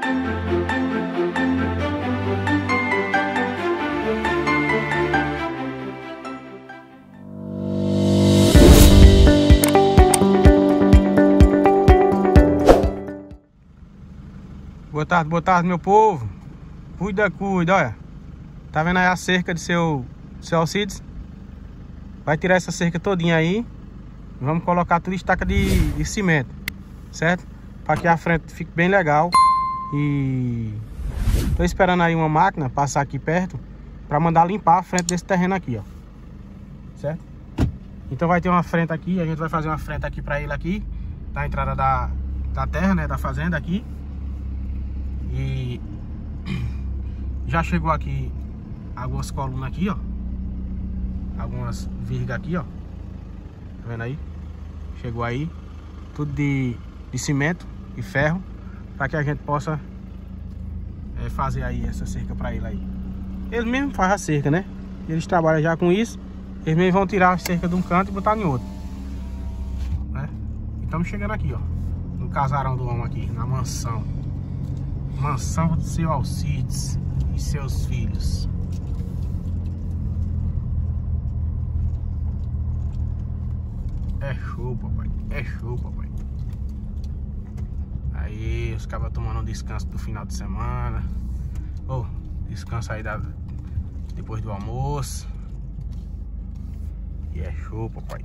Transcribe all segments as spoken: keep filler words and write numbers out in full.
Boa tarde, boa tarde, meu povo. Cuida, cuida, olha. Tá vendo aí a cerca de seu, seu Alcides? Vai tirar essa cerca todinha aí. E vamos colocar tudo estaca de, de cimento, certo? Para que a frente fique bem legal. E tô esperando aí uma máquina passar aqui perto para mandar limpar a frente desse terreno aqui, ó. Certo? Então vai ter uma frente aqui. A gente vai fazer uma frente aqui para ele aqui, da entrada da, da terra, né? Da fazenda aqui. E já chegou aqui algumas colunas aqui, ó. Algumas virgas aqui, ó. Tá vendo aí? Chegou aí. Tudo de, de cimento e ferro. Para que a gente possa é, fazer aí essa cerca para ele aí. Eles mesmos fazem a cerca, né? Eles trabalham já com isso. Eles mesmos vão tirar a cerca de um canto e botar em outro, né? E estamos chegando aqui, ó. No casarão do homem aqui, na mansão. Mansão do seu Alcides e seus filhos. É show, papai. É show, papai. Aí, os cabas tomando um descanso do final de semana. Oh, descanso aí da, depois do almoço. E é show, papai.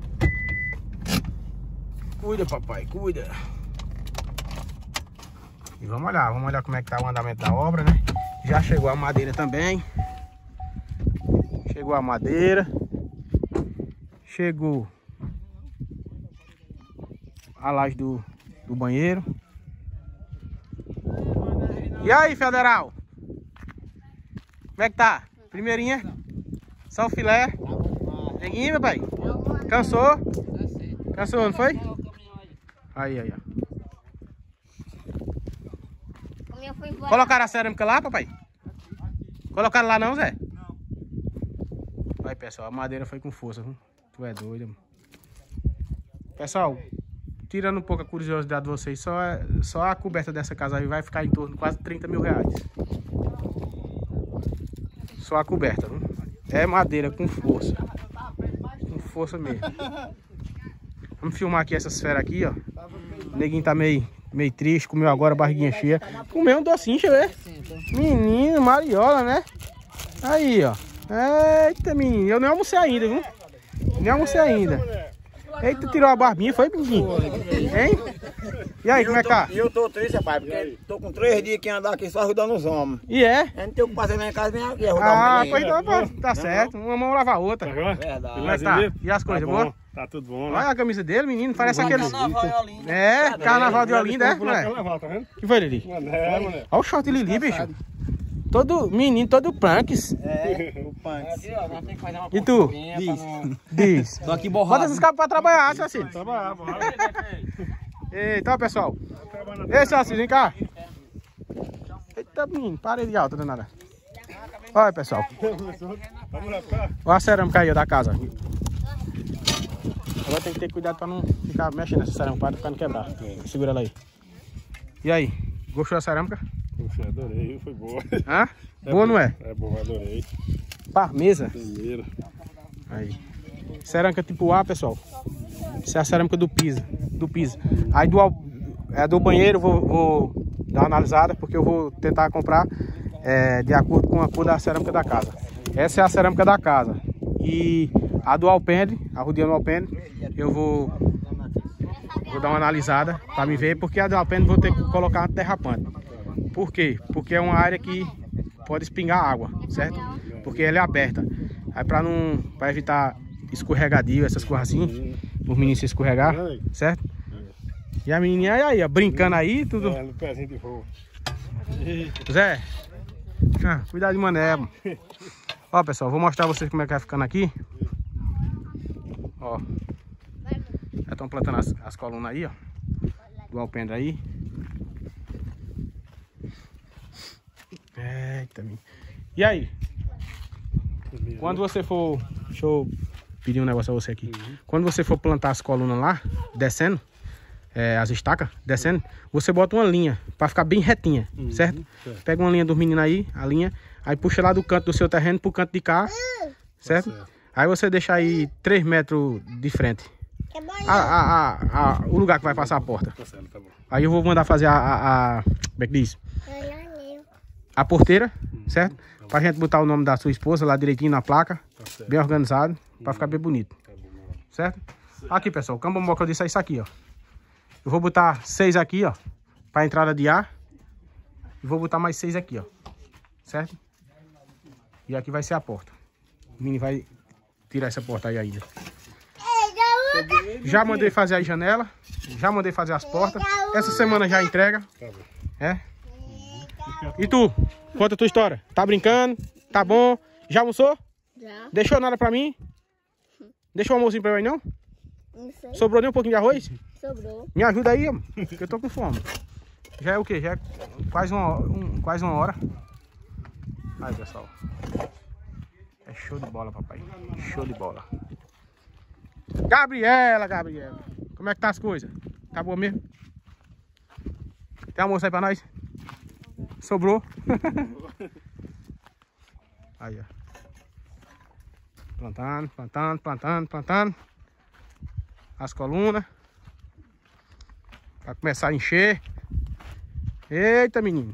Cuida, papai, cuida. E vamos olhar, vamos olhar como é que tá o andamento da obra, né? Já chegou a madeira também. Chegou a madeira. Chegou a laje do, do banheiro. E aí, Federal? Como é que tá? Primeirinha? Só o filé? Neguinho, meu pai? Cansou? Cansou, não foi? Aí, aí, ó. Colocaram a cerâmica lá, papai? Colocaram lá não, Zé? Não. Vai, pessoal, a madeira foi com força, viu? Tu é doido, mano. Pessoal, tirando um pouco a curiosidade de vocês, só, é, só a coberta dessa casa aí vai ficar em torno de quase trinta mil reais. Só a coberta, viu? É madeira com força. Com força mesmo. Vamos filmar aqui essas feras aqui, ó. O neguinho tá meio... meio triste, comeu agora, barriguinha cheia. Comeu um docinho, deixa eu ver. Menino, mariola, né? Aí, ó. Eita, menino. Eu nem almocei ainda, viu? Nem almocei ainda. Eita, tirou a barbinha, foi, menino? Hein? E aí, como é que tá? E eu tô triste, rapaz, porque tô com três dias que andar aqui só ajudando os homens. E é? Eu não tenho que fazer na minha casa, vem aqui ajudar Ah, os pois então, tá certo. Uma mão lava a outra. Tá bom? Verdade. Como é que tá? E as coisas, boa? Tá tudo bom, né? Olha a camisa dele, menino. Parece aqueles... Carnaval de Olinda. É, carnaval de Olinda, é, moleque? moleque? Carnaval, tá vendo? Que foi, Lili? Mané, mané. Olha o short de Lili, bicho. Todo menino, todo punks. É, o punk. E tu? Diz. Diz. Tô aqui Bota borrado. esses cabos pra trabalhar, seu Alcides. Trabalhar, bora. Eita, pessoal. Ei, seu Alcides, vem cá. Eita, menino, parede alta, danada. Olha, pessoal. Vamos lá, cá. Olha a cerâmica aí, ó, da casa. Agora tem que ter cuidado pra não ficar mexendo nessa cerâmica, pra não quebrar. Segura ela aí. E aí, gostou da cerâmica? Poxa, adorei, foi boa. Hã? É Boa, não é? É boa, adorei. Parmesa. Primeiro. Aí. Cerâmica tipo A, pessoal. Isso é a cerâmica do piso. Do piso. Aí do, é, do banheiro eu vou, vou dar uma analisada, porque eu vou tentar comprar é, de acordo com a cor da cerâmica da casa. Essa é a cerâmica da casa. E a do alpendre, a rodeando alpendre, eu vou, vou dar uma analisada para me ver, porque a do alpendre vou ter que colocar derrapante. Por quê? Porque é uma área que pode espingar água, certo? Porque ela é aberta. Aí para não, para evitar escorregadio, essas coisas assim, os meninos se escorregar, certo? E a menininha aí, aí ó, brincando aí, tudo. É, no pezinho de voo. Zé, ah, cuidado de mané. Ó, pessoal, vou mostrar pra vocês como é que vai ficando aqui. Ó, já estão plantando as, as colunas aí, ó, do alpendre aí. Eita, minha. E aí? Quando você for... Deixa eu pedir um negócio a você aqui. Quando você for plantar as colunas lá, descendo, é, as estacas, descendo, você bota uma linha pra ficar bem retinha, Uhum, certo? certo. Pega uma linha dos meninos aí, a linha, aí puxa lá do canto do seu terreno pro canto de cá, certo? certo. Aí você deixa aí três metros de frente. A, a, a, a, o lugar que vai passar a porta. Tá certo, tá bom. Aí eu vou mandar fazer a, a, a como é que diz? A porteira, certo? Pra gente botar o nome da sua esposa lá direitinho na placa, Tá certo. bem organizado, pra ficar bem bonito, Tá bom. certo? Aqui, pessoal, o cambambo que eu disse é isso aqui, ó. Eu vou botar seis aqui, ó, pra entrada de ar. E vou botar mais seis aqui, ó, certo? E aqui vai ser a porta. O menino vai tirar essa porta aí ainda. Já mandei fazer a janela, já mandei fazer as portas. Essa semana já entrega. Tá bom. É? E tu? Conta a tua história. Tá brincando? Tá bom? Já almoçou? Já. Deixou nada pra mim? Deixou o almocinho pra mim, não? Não sei. Sobrou nem um pouquinho de arroz? Sobrou. Me ajuda aí, amor, que eu tô com fome. Já é o quê? Já é quase uma, um, quase uma hora. Aí, pessoal. É show de bola, papai. Show de bola. Gabriela, Gabriela. Como é que tá as coisas? Tá boa mesmo? Tem almoço aí pra nós? Sobrou? Aí, ó. Plantando, plantando, plantando, plantando. As colunas. Pra começar a encher. Eita, menino.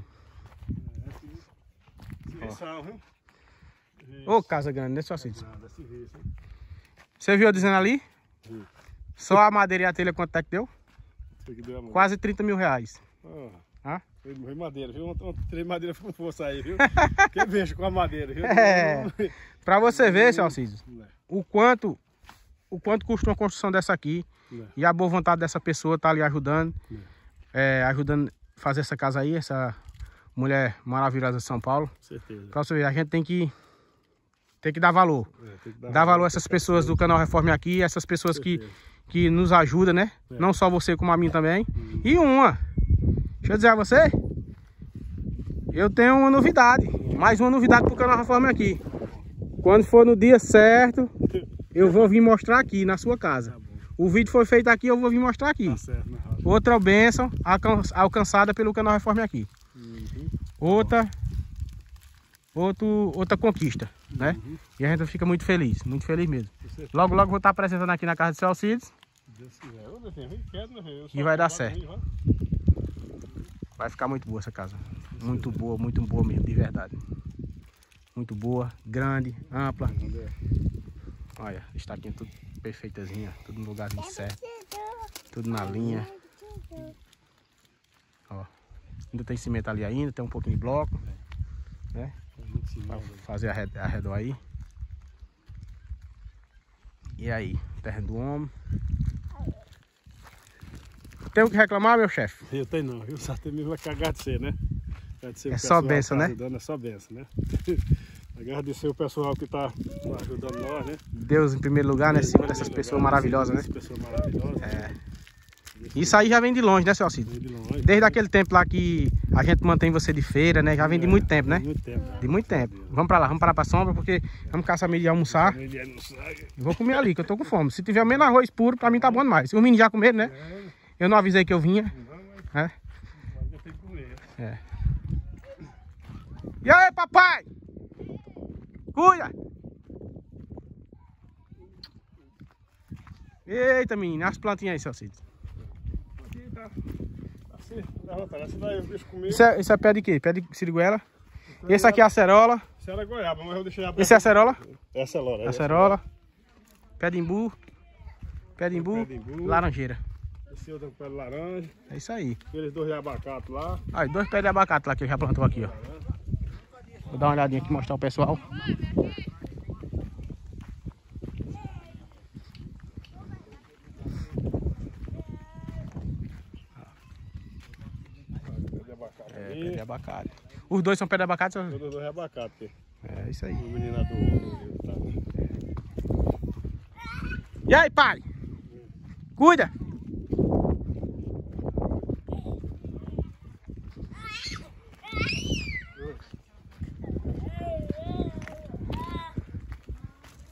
Serviçal, viu? Ô, casa grande, né, só assim? Nada, serviço, hein? Você viu eu dizendo ali? Sim. Só a madeira e a telha quanto é que deu? Isso aqui deu amor. Quase trinta mil reais. Ah, Ah? foi, foi madeira, viu? Ontem ontem três madeiras com força aí, viu? Que vejo com a madeira, viu? É. Pra você ver, seu Alcides, o quanto, o quanto custa uma construção dessa aqui. Não. E a boa vontade dessa pessoa tá ali ajudando. É, ajudando a fazer essa casa aí, essa mulher maravilhosa de São Paulo. Com certeza. Pra você ver, a gente tem que, tem que dar valor. É, tem que Dar valor a essas pessoas do canal Reforme Aqui, essas pessoas que, que nos ajudam, né? É. Não só você, como a mim também. E uma, deixa eu dizer a você, eu tenho uma novidade, mais uma novidade pro canal Reforme Aqui. Quando for no dia certo, eu vou vir mostrar aqui na sua casa. Tá bom. O vídeo foi feito aqui, eu vou vir mostrar aqui. Tá certo, né, Rafa? Outra bênção alcan- alcançada pelo canal Reforme Aqui. Uhum. Outra, outro, outra conquista, né? Uhum. E a gente fica muito feliz, muito feliz mesmo. Com certeza. Logo, logo vou estar apresentando aqui na casa do seu Alcides. Deus quiser. Ô, meu filho, vem quieto, meu filho. Eu E só vai dar vou certo. aí, vai. Vai ficar muito boa essa casa. Muito boa, muito boa mesmo, de verdade. Muito boa, grande, ampla. Olha, estaquinha tudo perfeitazinha, tudo no lugarzinho certo. Tudo na linha. Ó, ainda tem cimento ali ainda, tem um pouquinho de bloco, né? Pra fazer arred- arredor aí. E aí, terreno do homem. Tem o que reclamar, meu chefe? Eu tenho não, viu? Só tem mesmo que agradecer, né? Agradecer É o só pessoal bênção, que tá né? ajudando, é só benção, né? Agradecer o pessoal que tá ajudando nós, né? Deus em primeiro lugar, né? Acima dessas pessoas maravilhosas, né? Essas pessoas maravilhosas. É. Isso aí já vem de longe, né, seu Alcides? Vem de longe. Desde aquele tempo lá que a gente mantém você de feira, né? Já vem de muito tempo, né? De muito tempo. De muito tempo. Vamos pra lá, vamos parar pra sombra, porque vamos caçar meio de almoçar. Ele é no sangue. E vou comer ali, que eu tô com fome. Se tiver menos arroz puro, pra mim tá bom demais. Se os meninos já comeram, né? Eu não avisei que eu vinha. É. Eu tenho que comer. É. E aí, papai? Cuida! Eita, menino, as plantinhas aí, seu Alcides. Aqui tá. Assim, levanta, essa daí os bichos comigo. Isso é, isso é pé de quê? Pé de siriguela. Esse aqui é a acerola. Essa era goiaba, mas eu deixei a Esse é a acerola. Essa é a lora. Acerola. Pé de imbu. Pé de imbu. Pé de imbu. Laranjeira. Esse outro pé de laranja. É isso aí. Aqueles dois de abacate lá. Aí, dois pés de abacate lá que eu já plantou aqui, ó. Vou dar uma olhadinha aqui e mostrar o pessoal. Pé de abacate É, ali. pé de abacate. Os dois são pé de abacate? São... Todos dois de abacate. É isso aí. O menino do Rio tá. E aí, pai? Cuida!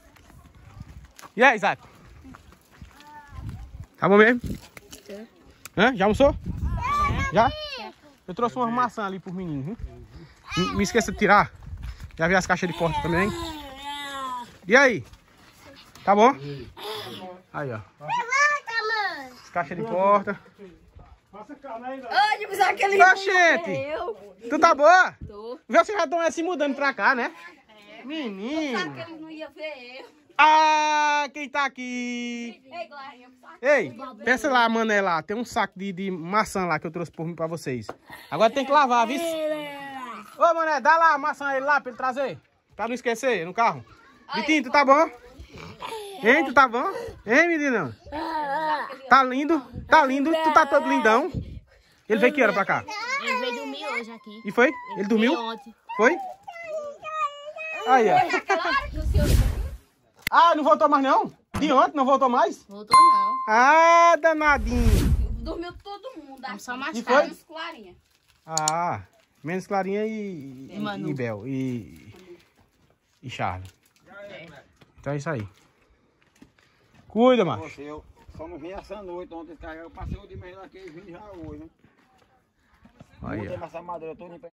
E aí, Isaac? Tá bom mesmo? É. Hã? Já almoçou? Já? Eu trouxe uma maçã ali pros meninos. Viu? Me esqueça de tirar. Já vi as caixas de corte também. E aí? Tá bom? Aí, ó. As caixas de porta. Ai, mas aquele... Oxente! Tu tá boa? Tô. Vê se já estão se mudando pra cá, né? Menino! Sabe que eles não iam ver eu. Ah, quem tá aqui? Ei, Glória, sabe? Ei, pensa lá, mané, lá. Tem um saco de, de maçã lá que eu trouxe por, pra vocês. Agora tem que lavar, viu? Ô, mané, dá lá a maçã a ele lá pra ele trazer. Pra não esquecer, no carro. Vitinho, tu tá bom? Hein, tu tá bom? Hein, menino? Tá lindo? Tá lindo? Tu tá todo lindão? Ele veio que hora pra cá? Ele veio dormir hoje aqui. E foi? Ele dormiu? ontem. Foi? Aí, ó. Claro que o senhor... Ah, não voltou mais não? De ontem não voltou mais? Voltou não. Ah, danadinho. Dormiu todo mundo. Vamos só mais E tarde. foi? Menos Clarinha. Ah, menos Clarinha e, E Manu. e Bel. E, e Charles. Então é isso aí. Cuida, macho. Poxa, eu só não vim essa noite, ontem esse carro, eu passei o de manhã naquele vinho já hoje, né? Aí, Botei ó. essa madeira toda em pé.